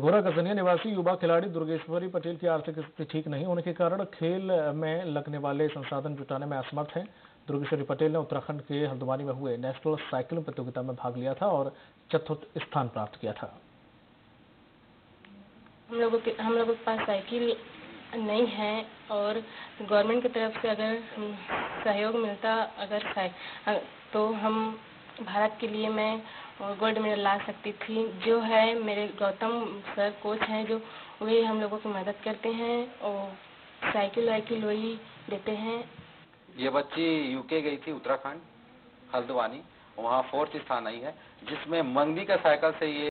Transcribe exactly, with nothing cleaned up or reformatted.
घोरा गजनिया निवासी युवा खिलाड़ी दुर्गेश्वरी पटेल की आर्थिक स्थिति ठीक नहीं होने के कारण खेल में लगने वाले संसाधन जुटाने में असमर्थ हैं। दुर्गेश्वरी पटेल ने उत्तराखंड के हल्द्वानी में हुए नेशनल साइकिलिंग प्रतियोगिता में भाग लिया था और चतुर्थ स्थान प्राप्त किया था। हम लोगों के हम लोगों के पास साइकिल नहीं है और गवर्नमेंट की तरफ से अगर सहयोग मिलता अगर तो हम भारत के लिए मैं गोल्ड मेडल ला सकती थी। जो है मेरे गौतम सर कोच हैं, जो वही हम लोगों की मदद करते हैं और साइकिल वाइकिल वही देते हैं। ये बच्ची यूके गई थी, उत्तराखंड हल्द्वानी, वहाँ फोर्थ स्थान आई है, जिसमें मंगनी का साइकिल से ये